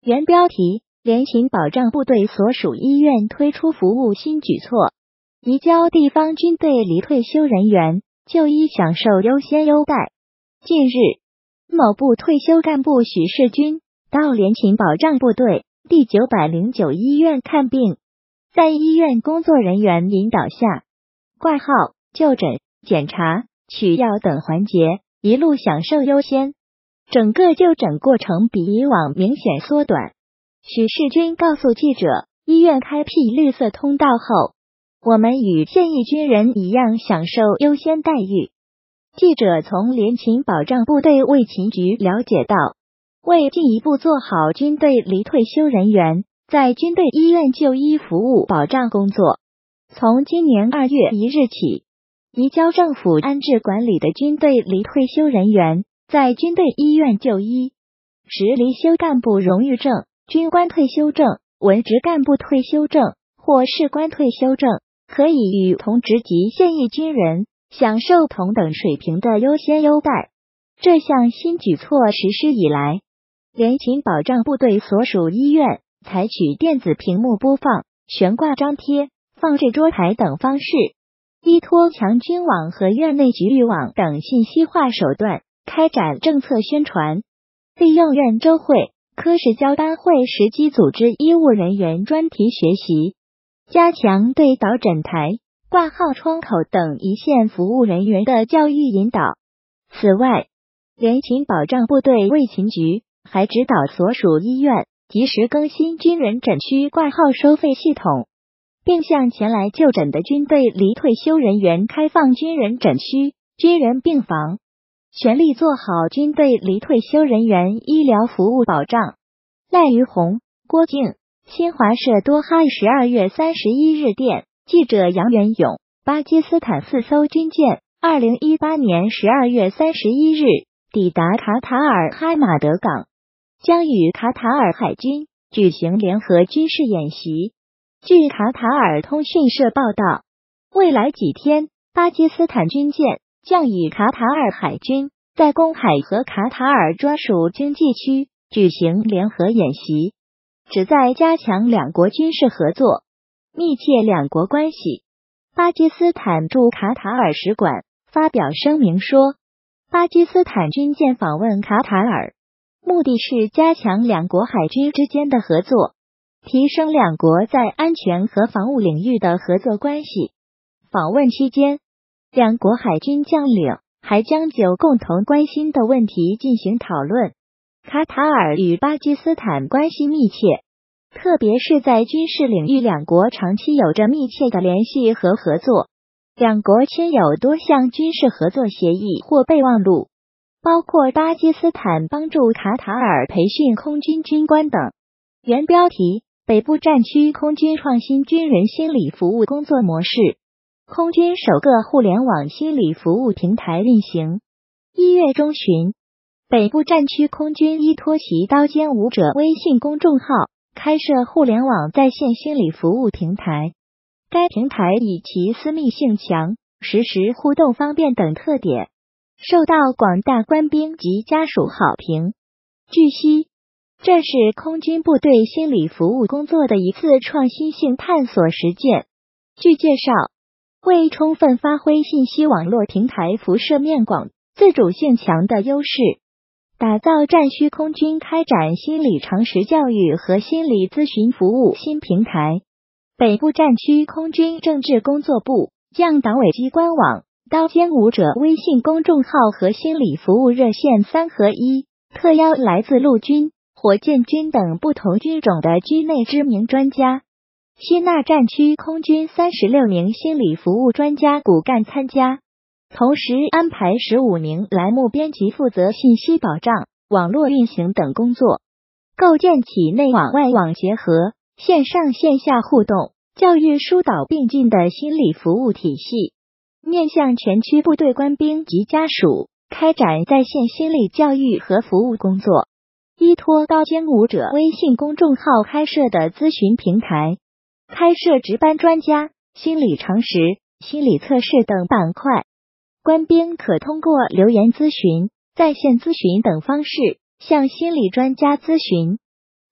原标题：联勤保障部队所属医院推出服务新举措，移交地方军队离退休人员就医享受优先优待。近日，某部退休干部许世军到联勤保障部队第909医院看病，在医院工作人员引导下，挂号、就诊、检查、取药等环节一路享受优先，整个就诊过程比以往明显缩短。许世军告诉记者，医院开辟绿色通道后，我们与现役军人一样享受优先待遇。记者从联勤保障部队卫勤局了解到，为进一步做好军队离退休人员在军队医院就医服务保障工作，从今年2月1日起，移交政府安置管理的军队离退休人员在军队医院就医持离休干部荣誉证、军官退休证、文职干部退休证或士官退休证，可以与同职级现役军人享受同等水平的优先优待。这项新举措实施以来，联勤保障部队所属医院采取电子屏幕播放、悬挂张贴、放置桌牌等方式，依托强军网和院内局域网等信息化手段开展政策宣传，利用院周会、科室交班会时机组织医务人员专题学习，加强对导诊台、挂号窗口等一线服务人员的教育引导。此外，联勤保障部队卫勤局还指导所属医院及时更新军人诊区挂号收费系统，并向前来就诊的军队离退休人员开放军人诊区、军人病房，全力做好军队离退休人员医疗服务保障。赖于红、郭静，新华社多哈12月31日电，记者杨元勇，巴基斯坦4艘军舰2018年12月31日抵达卡塔尔哈马德港，将与卡塔尔海军举行联合军事演习。据卡塔尔通讯社报道，未来几天，巴基斯坦军舰将与卡塔尔海军在公海和卡塔尔专属经济区举行联合演习，旨在加强两国军事合作，密切两国关系。巴基斯坦驻卡塔尔使馆发表声明说，巴基斯坦军舰访问卡塔尔，目的是加强两国海军之间的合作，提升两国在安全和防务领域的合作关系。访问期间，两国海军将领还将就共同关心的问题进行讨论。卡塔尔与巴基斯坦关系密切，特别是在军事领域，两国长期有着密切的联系和合作。两国签有多项军事合作协议或备忘录，包括巴基斯坦帮助卡塔尔培训空军军官等。原标题：北部战区空军创新军人心理服务工作模式，空军首个互联网心理服务平台运行。1月中旬，北部战区空军依托其刀尖舞者微信公众号开设互联网在线心理服务平台。该平台以其私密性强、实时互动方便等特点，受到广大官兵及家属好评。据悉，这是空军部队心理服务工作的一次创新性探索实践。据介绍，为充分发挥信息网络平台辐射面广、自主性强的优势，打造战区空军开展心理常识教育和心理咨询服务新平台。北部战区空军政治工作部将党委机关网、刀尖舞者微信公众号和心理服务热线3合1，特邀来自陆军、火箭军等不同军种的军内知名专家，吸纳战区空军36名心理服务专家骨干参加，同时安排15名栏目编辑负责信息保障、网络运行等工作，构建起内网外网结合、线上线下互动、教育疏导并进的心理服务体系，面向全区部队官兵及家属开展在线心理教育和服务工作。依托刀尖舞者微信公众号开设的咨询平台，开设值班专家、心理常识、心理测试等板块，官兵可通过留言咨询、在线咨询等方式向心理专家咨询。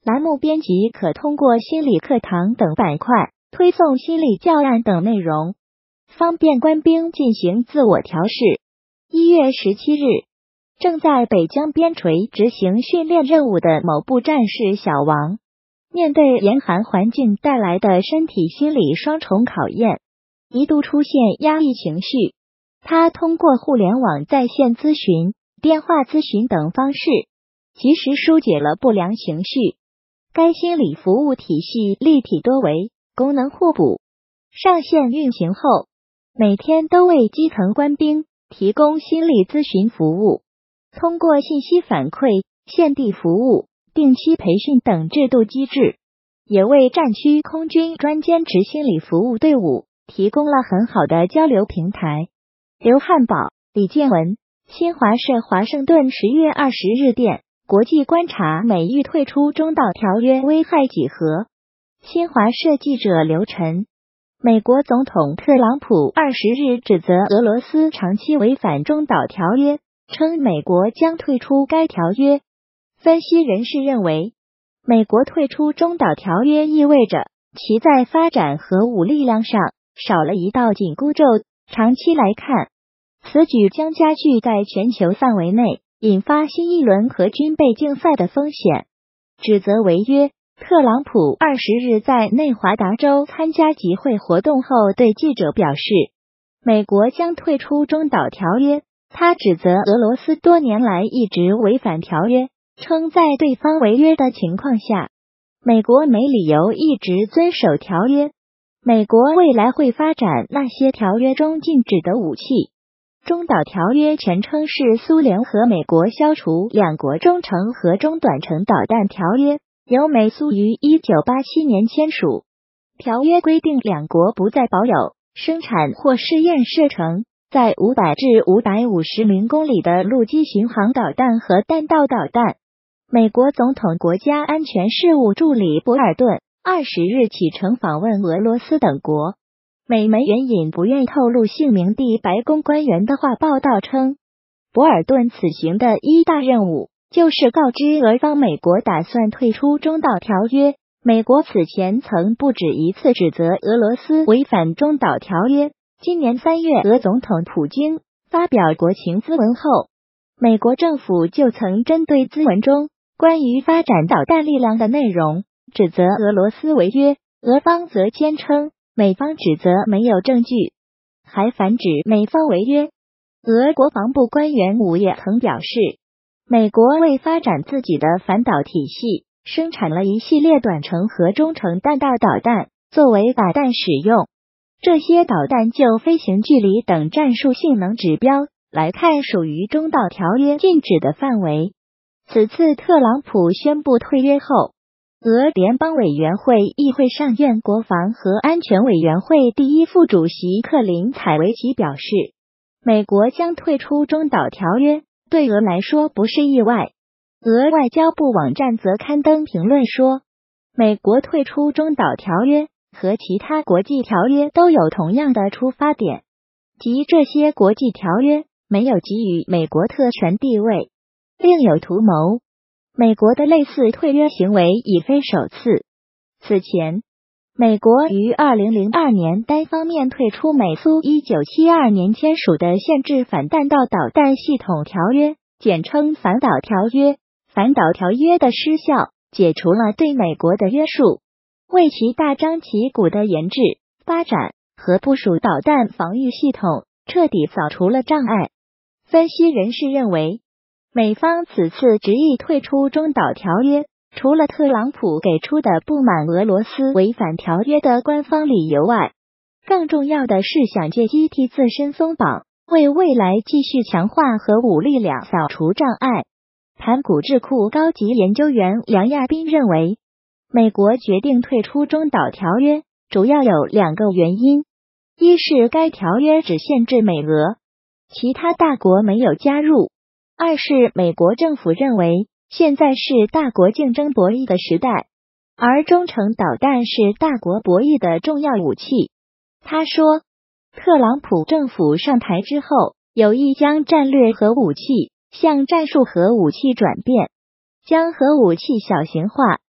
栏目编辑可通过心理课堂等板块推送心理教案等内容，方便官兵进行自我调试。1月17日，正在北疆边陲执行训练任务的某部战士小王，面对严寒环境带来的身体心理双重考验，一度出现压抑情绪。他通过互联网在线咨询、电话咨询等方式，及时疏解了不良情绪。该心理服务体系立体多维，功能互补。上线运行后，每天都为基层官兵提供心理咨询服务，通过信息反馈、现地服务、定期培训等制度机制，也为战区空军专兼职心理服务队伍提供了很好的交流平台。刘汉堡、李建文，新华社华盛顿10月20日电，国际观察美豫退出中导条约危害几何？新华社记者刘晨。美国总统特朗普20日指责俄罗斯长期违反中导条约，称美国将退出该条约。分析人士认为，美国退出中导条约意味着其在发展核武力量上少了一道紧箍咒，长期来看，此举将加剧在全球范围内引发新一轮核军备竞赛的风险。指责违约，特朗普20日在内华达州参加集会活动后对记者表示，美国将退出中导条约。他指责俄罗斯多年来一直违反条约，称在对方违约的情况下，美国没理由一直遵守条约。美国未来会发展那些条约中禁止的武器。中导条约全称是苏联和美国消除两国中程和中短程导弹条约，由美苏于1987年签署。条约规定两国不再保有、生产或试验射程在500至550零公里的陆基巡航导弹和弹道导弹。美国总统国家安全事务助理博尔顿20日启程访问俄罗斯等国。美媒援引不愿透露姓名的白宫官员的话报道称，博尔顿此行的一大任务就是告知俄方美国打算退出中导条约。美国此前曾不止一次指责俄罗斯违反中导条约。今年3月，俄总统普京发表国情咨文后，美国政府就曾针对咨文中关于发展导弹力量的内容，指责俄罗斯违约。俄方则坚称美方指责没有证据，还反指美方违约。俄国防部官员5月曾表示，美国为发展自己的反导体系，生产了一系列短程和中程弹道导弹，作为靶弹使用。这些导弹就飞行距离等战术性能指标来看，属于中导条约禁止的范围。此次特朗普宣布退约后，俄联邦委员会议会上院国防和安全委员会第一副主席克林采维奇表示，美国将退出中导条约，对俄来说不是意外。俄外交部网站则刊登评论说，美国退出中导条约和其他国际条约都有同样的出发点，即这些国际条约没有给予美国特权地位，另有图谋。美国的类似退约行为已非首次。此前，美国于2002年单方面退出美苏1972年签署的限制反弹道导弹系统条约，简称反导条约。反导条约的失效，解除了对美国的约束，为其大张旗鼓的研制、发展和部署导弹防御系统彻底扫除了障碍。分析人士认为，美方此次执意退出中导条约，除了特朗普给出的不满俄罗斯违反条约的官方理由外，更重要的是想借机替自身松绑，为未来继续强化核武力量扫除障碍。盘古智库高级研究员梁亚斌认为，美国决定退出中导条约主要有2个原因，一是该条约只限制美俄，其他大国没有加入；二是美国政府认为现在是大国竞争博弈的时代，而中程导弹是大国博弈的重要武器。他说，特朗普政府上台之后，有意将战略核武器向战术核武器转变，将核武器小型化，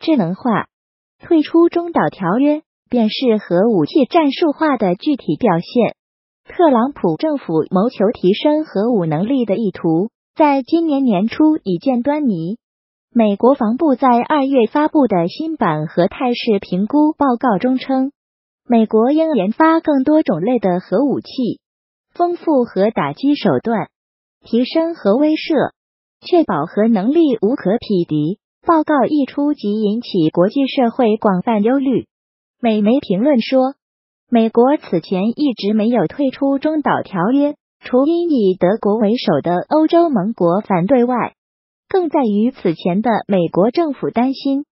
智能化。退出中导条约便是核武器战术化的具体表现。特朗普政府谋求提升核武能力的意图，在今年年初已见端倪。美国防部在2月发布的新版核态势评估报告中称，美国应研发更多种类的核武器，丰富核打击手段，提升核威慑，确保核能力无可匹敌。报告一出即引起国际社会广泛忧虑。美媒评论说，美国此前一直没有退出中导条约，除因以德国为首的欧洲盟国反对外，更在于此前的美国政府担心